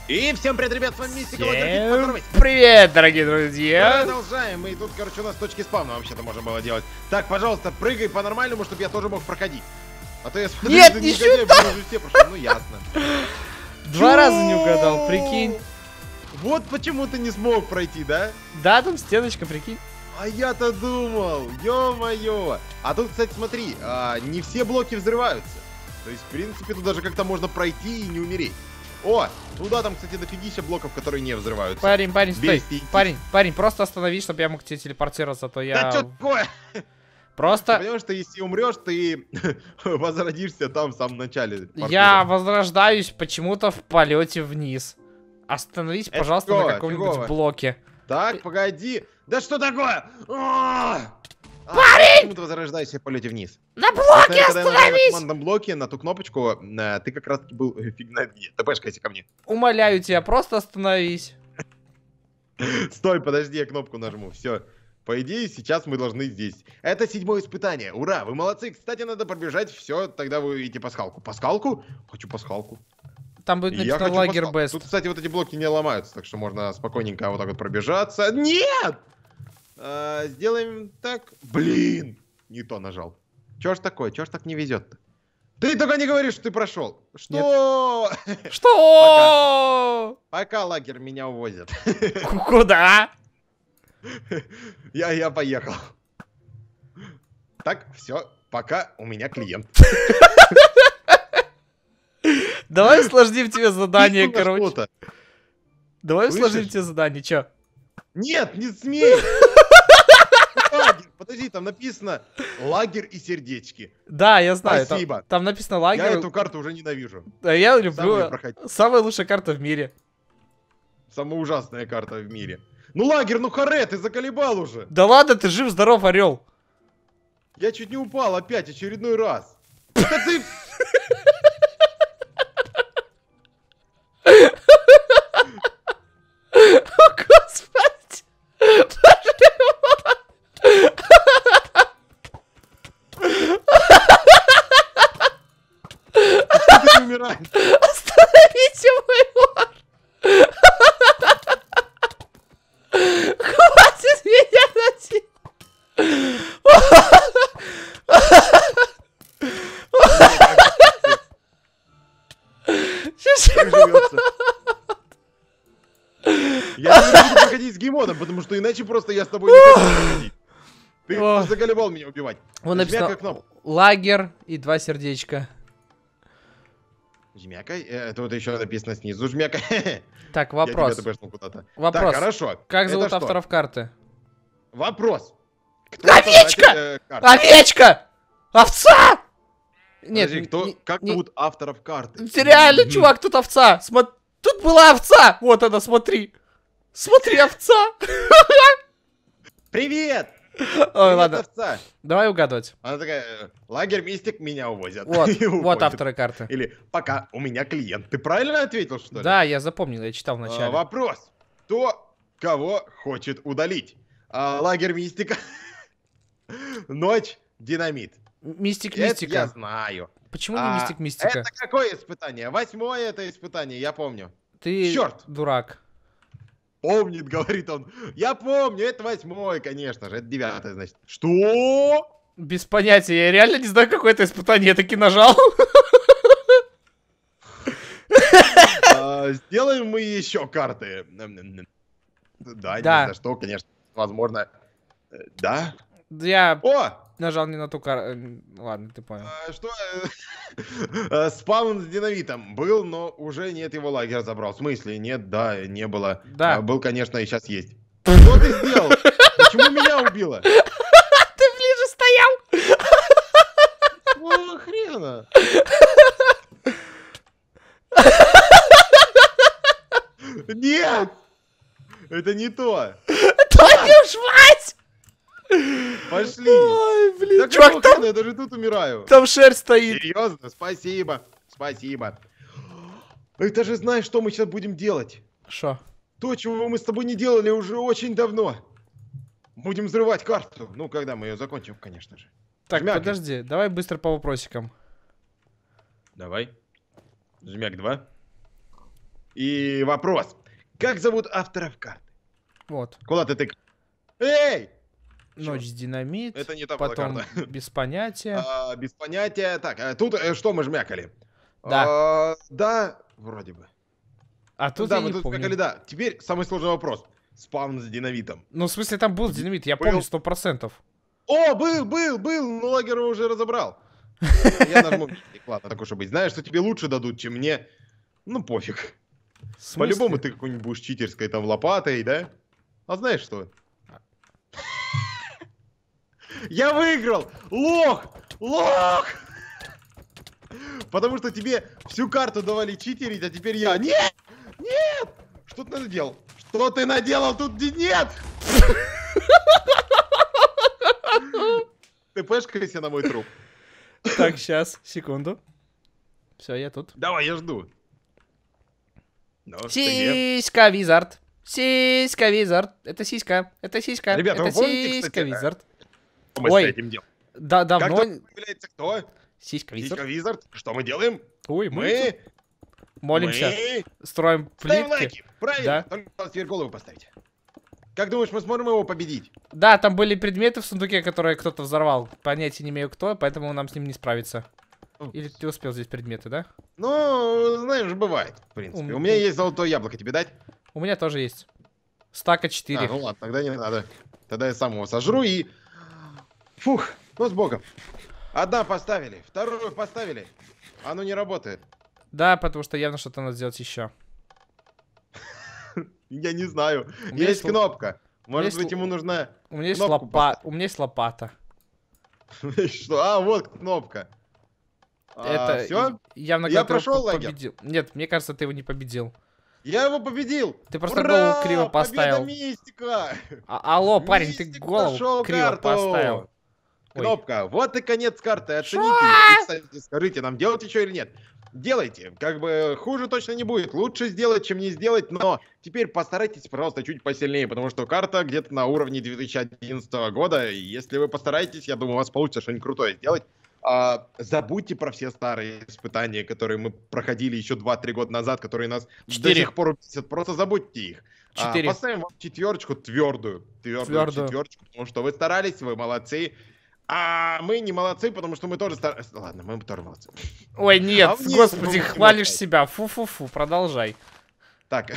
И всем привет, ребят, с вами Мистика. Всем привет, дорогие друзья. Продолжаем, и тут, короче, у нас точки спавна вообще-то можно было делать. Так, пожалуйста, прыгай по-нормальному, чтобы я тоже мог проходить. А то я смотрю, нет, ты не негодяй, сюда! уже все прошел, ну ясно. Два раза не угадал, прикинь. Вот почему ты не смог пройти, да? Да, там стеночка, прикинь. А я-то думал, ё-моё. А тут, кстати, смотри, не все блоки взрываются. То есть, в принципе, тут даже как-то можно пройти и не умереть. О, туда там, кстати, дофигища блоков, которые не взрываются. Парень, стой. 200. Парень, просто остановись, чтобы я мог тебе телепортироваться, а то я... Да что такое? Просто... Ты понимаешь, что если умрешь, ты возродишься там в самом начале. Я возрождаюсь почему-то в полете вниз. Остановись, пожалуйста, на каком-нибудь блоке. Так, погоди. Да что такое? Парень! Почему ты возрождаешься в полете вниз? На блоке Когда я нажал на остановись! командном блоке, на ту кнопочку, ты как раз таки был фиг знает где. ТПшкайся ко мне. Умоляю тебя, просто остановись. Стой, подожди, я кнопку нажму. Все. По идее, сейчас мы должны здесь. Это 7-е испытание. Ура, вы молодцы. Кстати, надо пробежать. Все, тогда вы идите пасхалку. Пасхалку? Хочу пасхалку. Там будет Я написано хочу лагерь пасхалку. Бест. Тут, кстати, вот эти блоки не ломаются, так что можно спокойненько вот так вот пробежаться. Нет! Сделаем так. Блин! Не то нажал. Чё ж такое? Чё ж так не везет-то? Ты только не говоришь, что ты прошел. Что? Что? Пока лагерь меня увозят. Куда? Я поехал. Так, все, пока у меня клиент. Давай усложним тебе задание, короче. Что-то. Давай Слышишь? усложним тебе задание, чё? Нет, не смей! Лагерь, подожди, там написано лагерь и сердечки. Да, я знаю. Спасибо. Там написано Я лагерь. эту карту уже ненавижу. А я Сам люблю. её проходи. Самая лучшая карта в мире. Самая ужасная карта в мире. Ну лагерь, ну харе, ты заколебал уже. Да ладно, ты жив-здоров, орел. Я чуть не упал опять, очередной раз. Это ты... О, господи. Что ты не умираешь? Остановите мой лор. Хватит меня носить. Как живется? Я не буду проходить с Геймоном, потому что иначе просто я с тобой не хочу проходить. Ты Ох. заколебал меня убивать. Вон Жмякай написано кнопку. лагерь и 2 сердечка. Жмякай. Тут еще написано снизу жмякай. Так, Я вопрос. тебя ТПшнул куда-то. Вопрос. Так, хорошо. Как Это зовут что? авторов карты? Вопрос. Кто Овечка! создатель, карты? Овечка! Овца! Нет, Подожди, как зовут авторов карты? реально, чувак, тут овца. Тут была овца. Вот она, смотри. Смотри, овца. Привет! Ой, Привет, ладно. овца. Давай угадывать. Она такая, лагерь Мистик, меня увозят. Вот, И вот уходит. авторы карты. Или пока у меня клиент. Ты правильно ответил, что ли? Да, я запомнил, я читал вначале. Вопрос. Кто кого хочет удалить? Лагерь Мистика. Ночь Динамит. Мистик Это Мистика. я знаю. Почему не Мистик Мистика? Это какое испытание? 8-е это испытание, я помню. Ты Чёрт! дурак. Помнит, говорит он. Я помню, это 8-е, конечно же. Это 9-е, значит. Что? Без понятия, я реально не знаю, какое это испытание, я таки нажал. Сделаем мы еще карты. Да, не Да. за что, конечно. Возможно. Да? Я О! нажал не на ту карту. Ладно, ты понял. Что? Спаун с динамитом был, но уже нет, его лагерь забрал. В смысле? Нет, да, не было. Да. Был, конечно, и сейчас есть. Что ты сделал? Почему меня убило? Ты ближе стоял. Какого хрена? Нет! Это не то. Твою ж мать! Пошли. Ой, блин. Да Чувак, какого там, хрена? Я даже тут умираю. там шерсть стоит. Серьезно? Спасибо. Спасибо. Это же знаешь, что мы сейчас будем делать? Шо? То, чего мы с тобой не делали уже очень давно. Будем взрывать карту. Ну, когда мы ее закончим, конечно же. Так, Жмяк. подожди, давай быстро по вопросикам. Давай. Жмяк 2. И вопрос. Как зовут авторов карты? Вот. Куда ты тыкаешь? Эй! Ночь с динамит. Это не та была Потом карта. без понятия. Без понятия. Так, тут что мы жмякали? Да. Да, вроде бы. А тут Да, я мы не тут помню. жмякали, да. Теперь самый сложный вопрос. Спаун с динамитом. Ну, в смысле, там был динамит, я Был. помню 100%. О, был, но лагерь уже разобрал. Я нажму. Ладно, так уж и быть. Знаешь, что тебе лучше дадут, чем мне? Ну, пофиг. В смысле? По-любому ты какой-нибудь будешь читерской там лопатой, да? А знаешь что? Я выиграл! Лох! Лох! Потому что тебе всю карту давали читерить, а теперь я... Нет! Нет! Что ты наделал? Что ты наделал? Тут нет! Ты пешкайся на мой труп. Так, сейчас, секунду. Все, я тут. Давай, я жду. Ну, ты где? Сиська Визард. Сиська Визард. Это сиська. Это сиська. Ребята, это вы помните, сиська кстати, Визард. Что мы Ой. с этим делаем? Да, Как давно. только появляется кто? Сиська Сиська Визард. Визард. Что мы делаем? Ой, мы Мы молимся. Строим ставим плитки. лайки. Правильно. Да. Только надо теперь голову поставить. Как думаешь, мы сможем его победить? Да, там были предметы в сундуке, которые кто-то взорвал. Понятия не имею кто, поэтому нам с ним не справиться. Или ты успел здесь предметы, да? Ну, знаешь, бывает, в принципе. У меня есть золотое яблоко, тебе дать? У меня тоже есть. Стака 4. Ну ладно, тогда не надо. Тогда я сам его сожру и... Фух, ну с богом. Одна поставили, вторую поставили. Оно не работает. Да, потому что явно что-то надо сделать еще. Я не знаю. У меня Есть есть кнопка. Может есть быть, ему нужна... У меня есть кнопку лопата. У меня есть лопата. Что? А, вот кнопка. Это все? явно Я когда ты его прошел лагерь? победил. Нет, мне кажется, ты его не победил. Я его победил! Ты просто Ура! голову криво поставил. Победа мистика! Алло, парень, ты Мистик голову нашел криво карту! поставил. Ой. Кнопка. Вот и конец карты. Оцените. И, кстати, скажите, нам делать еще или нет? Делайте. Как бы хуже точно не будет. Лучше сделать, чем не сделать. Но теперь постарайтесь, пожалуйста, чуть посильнее. Потому что карта где-то на уровне 2011 года. И если вы постараетесь, я думаю, у вас получится что-нибудь крутое сделать. Забудьте про все старые испытания, которые мы проходили еще 2-3 года назад, которые нас 4. до сих пор бесят. Просто забудьте их. 4. Поставим вам 4 твердую. Твердую 4, потому что вы старались, вы молодцы. А мы не молодцы, потому что мы тоже старались. Ладно, мы тоже молодцы. Ой, нет, мне господи, не хвалишь хватает. себя. Фу-фу-фу, продолжай. Так.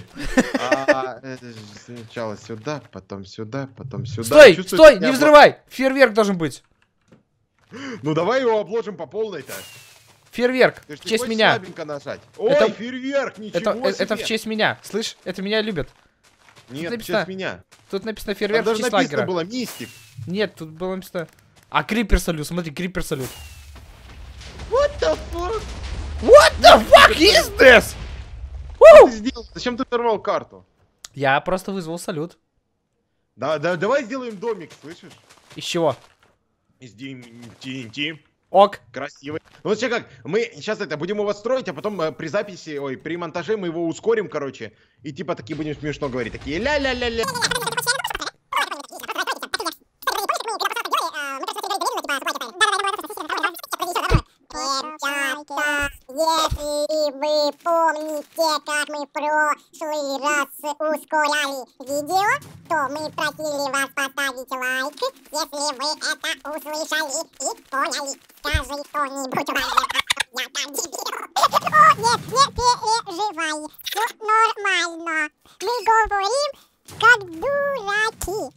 Сначала сюда, потом сюда, потом сюда. Стой, Чувствую, стой, что не я взрывай! Фейерверк должен быть. Ну давай его обложим по полной-то. Фейерверк, Ты ж в не честь хочешь меня. слабенько нажать? Ой, Это- фейерверк, ничего себе. Это в честь меня. Слышь, это меня любят. Нет, в написано честь меня. Тут написано Там фейерверк в даже честь написано лагеря. было мистик. Нет, тут было написано... А, крипер салют, смотри, крипер салют. What the fuck? What the fuck is this? Что ты сделал? Зачем ты взорвал карту? Я просто вызвал салют. Да, давай сделаем домик, слышишь? Из чего? Из TNT. Ок. Красивый. Ну вообще как, мы сейчас это будем его строить, а потом при записи, ой, при монтаже мы его ускорим, короче, и типа такие будем смешно говорить, такие ля-ля-ля-ля. Если вы помните, как мы в прошлый раз ускоряли видео, то мы просили вас поставить лайк, если вы это услышали и поняли. Скажи кто-нибудь я там дебил. О, нет, не переживай, все нормально. Мы говорим как дураки.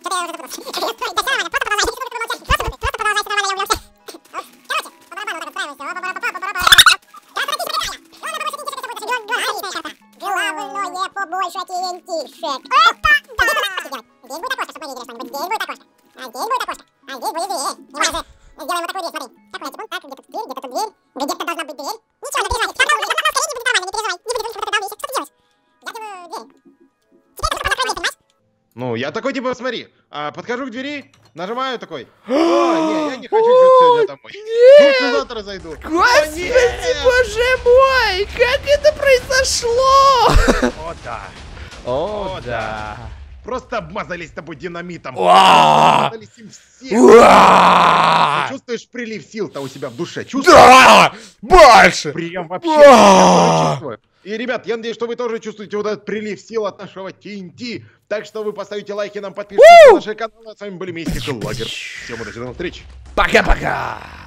Головное побольше TNT-шек. Это да! Здесь будет окошко, чтобы мы видели что-нибудь. Здесь будет окошко. А здесь будет окошко. А здесь будет дверь. И мы же сделаем вот такую дверь, смотри. Как мы, так, где-то тут дверь, где-то тут дверь. Где-то должна быть дверь. Ничего, не переживай. Скорее не будет нормально, не переживай. Не будет когда ты что ты делаешь? Я делаю дверь. Теперь нужно закрыть дверь, понимаешь? Ну, я такой, типа, смотри, подхожу к двери, нажимаю такой. О, не, я не хочу сегодня домой. Лучше завтра зайду. Господи, боже мой! Как это произошло? О, да. О, да. Просто обмазались с тобой динамитом. Уа! Обмазались им всем. Уа! Ты чувствуешь прилив сил-то у себя в душе? Чувствуешь? Да! Больше! Прям вообще. Уа! Я чувствую. И, ребят, я надеюсь, что вы тоже чувствуете вот этот прилив сил от нашего TNT. Так что вы поставите лайки, нам подпишитесь на наши каналы. А с вами были Мистик и Лагер. Всем удачи, до новых встреч. Пока-пока!